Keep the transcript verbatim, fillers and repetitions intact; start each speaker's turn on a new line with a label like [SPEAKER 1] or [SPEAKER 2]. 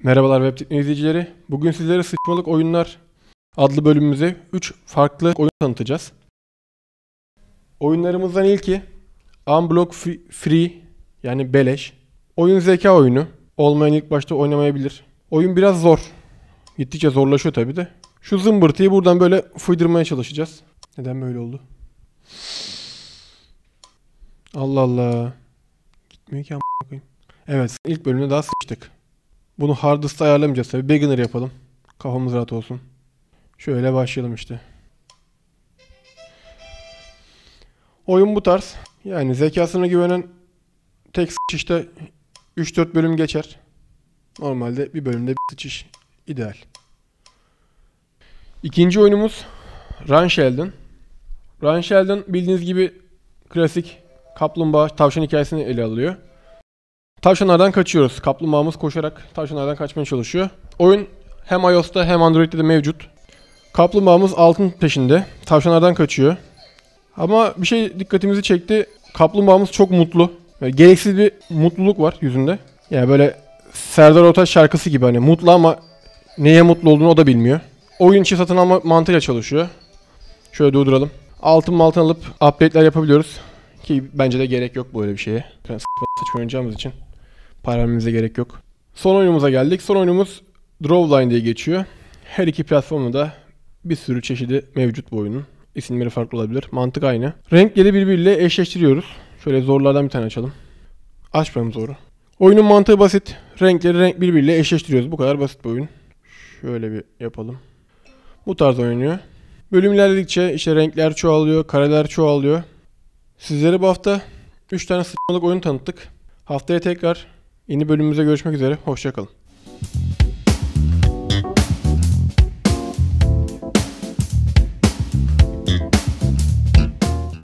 [SPEAKER 1] Merhabalar Web Tekno izleyicileri. Bugün sizlere Sıçmalık Oyunlar adlı bölümümüze üç farklı oyun tanıtacağız. Oyunlarımızdan ilki Unblock Free, yani beleş. Oyun zeka oyunu. Olmayan ilk başta oynamayabilir. Oyun biraz zor. Gittikçe zorlaşıyor tabi de. Şu zımbırtıyı buradan böyle fıydırmaya çalışacağız. Neden böyle oldu? Allah Allah. Gitmiyor ki a**ına koyayım. Evet, ilk bölümde daha sıçtık. Bunu hardest ayarlamayacağız tabi. Beginner yapalım. Kafamız rahat olsun. Şöyle başlayalım işte. Oyun bu tarz. Yani zekasına güvenen tek sıçışta üç dört bölüm geçer. Normalde bir bölümde bir sıçış ideal. İkinci oyunumuz Run Sheldon. Run Sheldon bildiğiniz gibi klasik kaplumbağa tavşan hikayesini ele alıyor. Tavşanlardan kaçıyoruz. Kaplumbağamız koşarak tavşanlardan kaçmaya çalışıyor. Oyun hem iOS'ta hem Android'de de mevcut. Kaplumbağamız altın peşinde. Tavşanlardan kaçıyor. Ama bir şey dikkatimizi çekti. Kaplumbağamız çok mutlu. Böyle gereksiz bir mutluluk var yüzünde. Yani böyle Serdar Ortaç şarkısı gibi, hani mutlu ama neye mutlu olduğunu o da bilmiyor. Oyun içi satın alma mantığıyla çalışıyor. Şöyle durduralım. Altın altın alıp update'ler yapabiliyoruz. Ki bence de gerek yok böyle bir şeye. Yani saçma oynayacağımız için para vermemize gerek yok. Son oyunumuza geldik. Son oyunumuz Drawline diye geçiyor. Her iki platformda da bir sürü çeşidi mevcut bu oyunun. İsimleri farklı olabilir. Mantık aynı. Renkleri birbiriyle eşleştiriyoruz. Şöyle zorlardan bir tane açalım. Açmayalım zoru. Oyunun mantığı basit. Renkleri renk birbiriyle eşleştiriyoruz. Bu kadar basit bir oyun. Şöyle bir yapalım. Bu tarz oynanıyor. Bölüm ilerledikçe işte renkler çoğalıyor, kareler çoğalıyor. Sizlere bu hafta üç tane sıçmalık oyun tanıttık. Haftaya tekrar yeni bölümümüzde görüşmek üzere. Hoşça kalın.